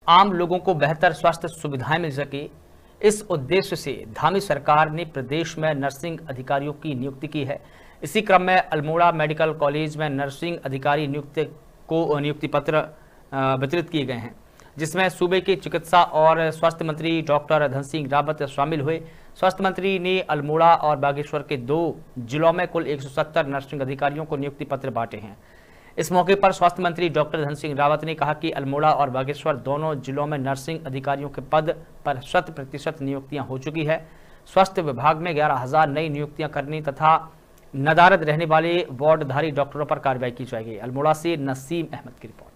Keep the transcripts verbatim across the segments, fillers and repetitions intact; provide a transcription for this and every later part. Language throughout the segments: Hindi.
आम लोगों को बेहतर स्वास्थ्य सुविधाएं मिल सके, इस उद्देश्य से धामी सरकार ने प्रदेश में नर्सिंग अधिकारियों की नियुक्ति की है। इसी क्रम में अल्मोड़ा मेडिकल कॉलेज में नर्सिंग अधिकारी नियुक्ति को नियुक्ति पत्र वितरित किए गए हैं, जिसमें सूबे के चिकित्सा और स्वास्थ्य मंत्री डॉक्टर धन सिंह रावत शामिल हुए। स्वास्थ्य मंत्री ने अल्मोड़ा और बागेश्वर के दो जिलों में कुल एक सौ सत्तर नर्सिंग अधिकारियों को नियुक्ति पत्र बांटे हैं। इस मौके पर स्वास्थ्य मंत्री डॉक्टर धन सिंह रावत ने कहा कि अल्मोड़ा और बागेश्वर दोनों जिलों में नर्सिंग अधिकारियों के पद पर शत प्रतिशत नियुक्तियां हो चुकी है। स्वास्थ्य विभाग में ग्यारह हजार नई नियुक्तियां करनी तथा नदारद रहने वाले वार्डधारी डॉक्टरों पर कार्रवाई की जाएगी। अल्मोड़ा से नसीम अहमद की रिपोर्ट।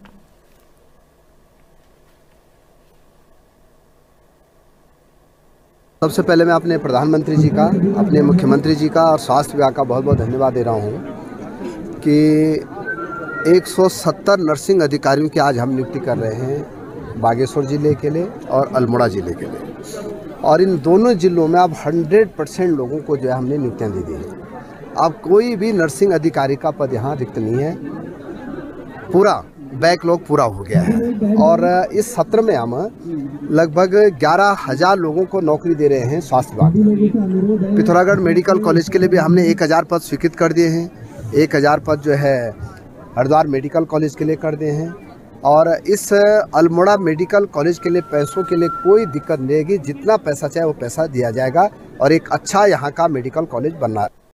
सबसे पहले मैं अपने प्रधानमंत्री जी का, अपने मुख्यमंत्री जी का और स्वास्थ्य विभाग का बहुत बहुत धन्यवाद दे रहा हूँ कि एक सौ सत्तर नर्सिंग अधिकारियों की आज हम नियुक्ति कर रहे हैं बागेश्वर जिले के लिए और अल्मोड़ा जिले के लिए। और इन दोनों जिलों में अब सौ परसेंट लोगों को जो है हमने नियुक्तियाँ दे दी हैं। अब कोई भी नर्सिंग अधिकारी का पद यहाँ रिक्त नहीं है, पूरा बैकलॉग पूरा हो गया है। और इस सत्र में हम लगभग ग्यारह हज़ार लोगों को नौकरी दे रहे हैं स्वास्थ्य विभाग में। पिथौरागढ़ मेडिकल कॉलेज के लिए भी हमने एक हज़ार पद स्वीकृत कर दिए हैं। एक हज़ार पद जो है हरिद्वार मेडिकल कॉलेज के लिए कर दिए हैं। और इस अल्मोड़ा मेडिकल कॉलेज के लिए पैसों के लिए कोई दिक्कत नहीं रहेगी, जितना पैसा चाहे वो पैसा दिया जाएगा और एक अच्छा यहाँ का मेडिकल कॉलेज बनना